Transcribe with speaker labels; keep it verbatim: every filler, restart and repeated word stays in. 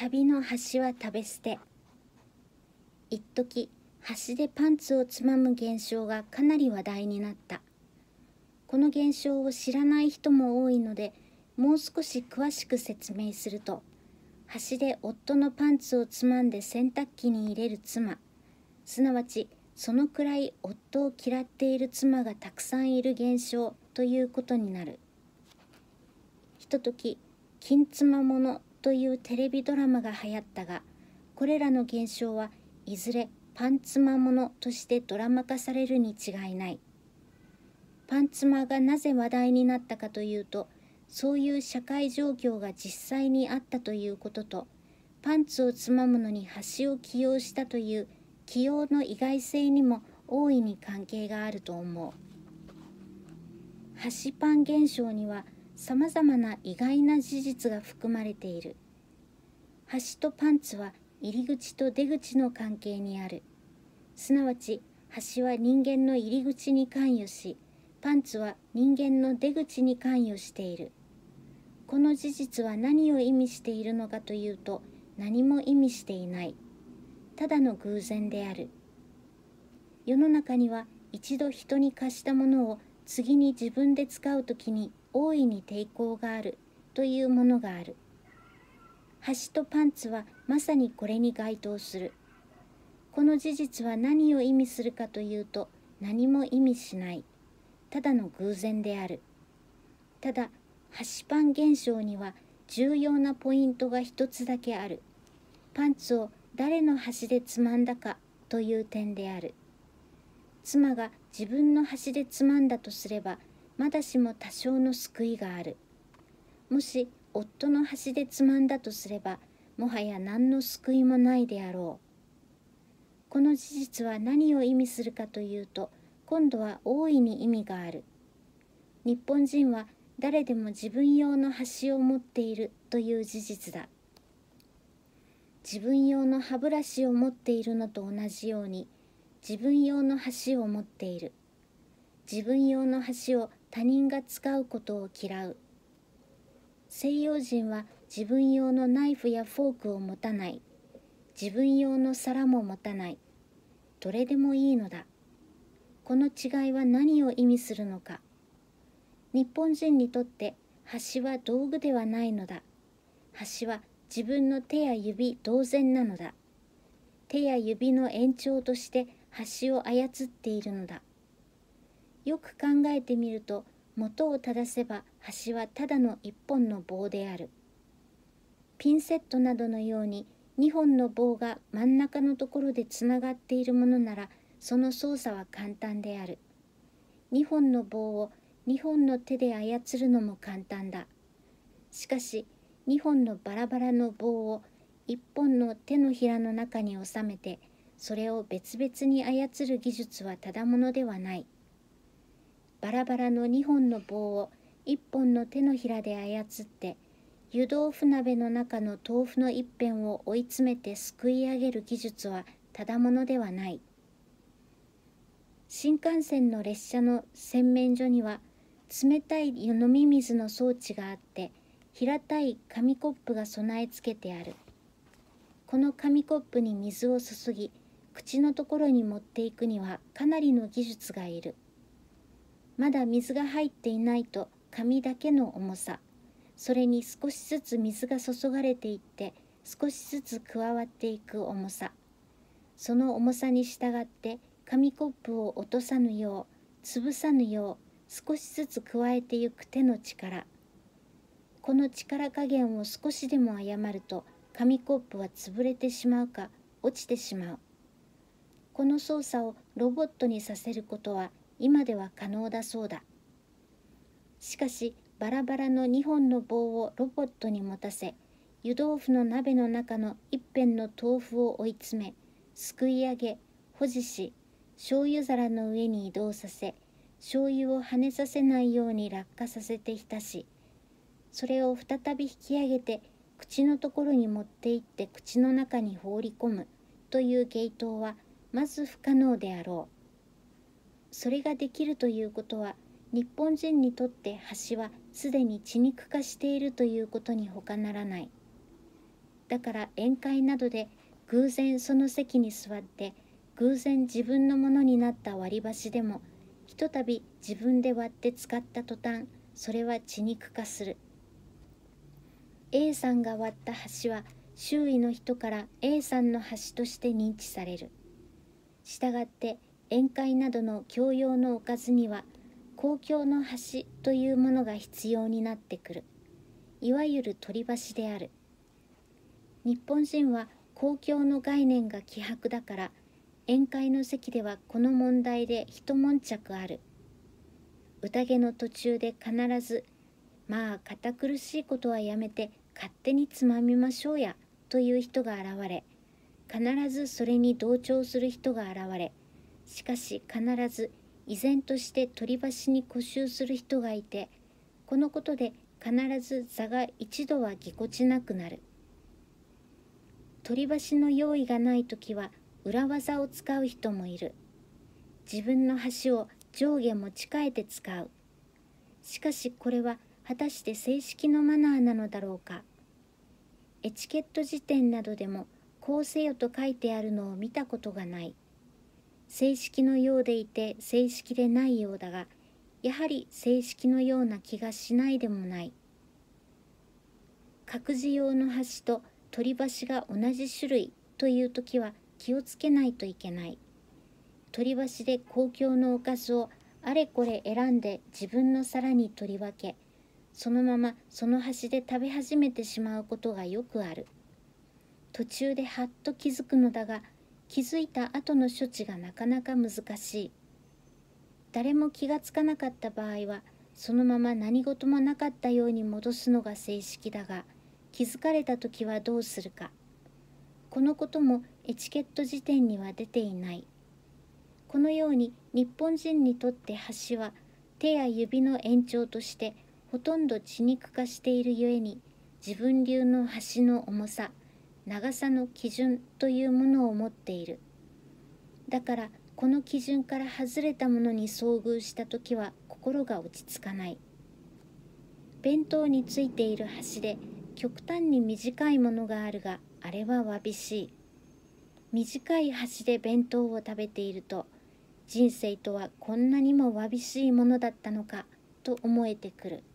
Speaker 1: 旅の端は食べ捨て。一時、端でパンツをつまむ現象がかなり話題になった。この現象を知らない人も多いので、もう少し詳しく説明すると、端で夫のパンツをつまんで洗濯機に入れる妻、すなわちそのくらい夫を嫌っている妻がたくさんいる現象ということになる。ひととき、金妻ものというテレビドラマが流行ったが、これらの現象はいずれパン妻ものとしてドラマ化されるに違いない。パン妻がなぜ話題になったかというと、そういう社会状況が実際にあったということと、パンツをつまむのに端を起用したという起用の意外性にも大いに関係があると思う。端パン現象にはさまざまな意外な事実が含まれている。端とパンツは入り口と出口の関係にある。すなわち端は人間の入り口に関与し、パンツは人間の出口に関与している。この事実は何を意味しているのかというと、何も意味していない。ただの偶然である。世の中には一度人に貸したものを次に自分で使うときに大いに抵抗があるというものがある。端とパンツはまさにこれに該当する。この事実は何を意味するかというと、何も意味しない。ただの偶然である。ただ、端パン現象には重要なポイントが一つだけある。パンツを誰の端でつまんだかという点である。妻が自分の端でつまんだとすれば、まだしも多少の救いがある。もし夫の端でつまんだとすれば、もはや何の救いもないであろう。この事実は何を意味するかというと、今度は大いに意味がある。日本人は誰でも自分用の端を持っているという事実だ。自分用の歯ブラシを持っているのと同じように、自分用の箸を持っている。自分用の箸を他人が使うことを嫌う。西洋人は自分用のナイフやフォークを持たない。自分用の皿も持たない。どれでもいいのだ。この違いは何を意味するのか。日本人にとって箸は道具ではないのだ。箸は自分の手や指同然なのだ。手や指の延長として箸を操っているのだ。よく考えてみると、元を正せば箸はただの一本の棒である。ピンセットなどのように二本の棒が真ん中のところでつながっているものなら、その操作は簡単である。二本の棒を二本の手で操るのも簡単だ。しかし、二本のバラバラの棒を一本の手のひらの中に収めて、それを別々に操る技術はただものではない。バラバラの二本の棒を一本の手のひらで操って、湯豆腐鍋の中の豆腐の一辺を追い詰めてすくい上げる技術はただものではない。新幹線の列車の洗面所には、冷たい飲み水の装置があって、平たい紙コップが備え付けてある。この紙コップに水を注ぎ、口のところに持っていくにはかなりの技術がいる。まだ水が入っていないと紙だけの重さ、それに少しずつ水が注がれていって少しずつ加わっていく重さ、その重さに従って紙コップを落とさぬよう、潰さぬよう少しずつ加えていく手の力、この力加減を少しでも誤ると紙コップは潰れてしまうか落ちてしまう。この操作をロボットにさせることは今では可能だそうだ。しかしバラバラのにほんの棒をロボットに持たせ、湯豆腐の鍋の中の一辺の豆腐を追い詰め、すくい上げ、保持し、醤油皿の上に移動させ、醤油を跳ねさせないように落下させて浸し、それを再び引き上げて口のところに持っていって口の中に放り込むという芸当はまず不可能であろう。それができるということは、日本人にとって箸はすでに血肉化しているということに他ならない。 だから宴会などで偶然その席に座って偶然自分のものになった割り箸でもひとたび自分で割って使った途端それは血肉化する。 A さんが割った箸は周囲の人から A さんの箸として認知される。したがって宴会などの共用のおかずには公共の箸というものが必要になってくる。いわゆる取り箸である。日本人は公共の概念が希薄だから宴会の席ではこの問題で一悶着ある。宴の途中で必ず「まあ堅苦しいことはやめて勝手につまみましょうや」という人が現れ、必ずそれに同調する人が現れ、しかし必ず依然として取り箸に固執する人がいて、このことで必ず座が一度はぎこちなくなる。取り箸の用意がないときは裏技を使う人もいる。自分の箸を上下持ち替えて使う。しかしこれは果たして正式のマナーなのだろうか。エチケット辞典などでもこうせよと書いてあるのを見たことがない。正式のようでいて正式でないようだが、やはり正式のような気がしないでもない。各自用の箸と取り箸が同じ種類というときは気をつけないといけない。取り箸で公共のおかずをあれこれ選んで自分の皿に取り分け、そのままその箸で食べ始めてしまうことがよくある。途中ではっと気づくのだが、気づいた後の処置がなかなか難しい。誰も気がつかなかった場合は、そのまま何事もなかったように戻すのが正式だが、気づかれたときはどうするか。このこともエチケット辞典には出ていない。このように日本人にとって箸は手や指の延長としてほとんど血肉化しているゆえに、自分流の箸の重さ、長さの基準というものを持っている。だからこの基準から外れたものに遭遇したときは心が落ち着かない。弁当についている箸で極端に短いものがあるが、あれはわびしい。短い箸で弁当を食べていると、人生とはこんなにもわびしいものだったのかと思えてくる。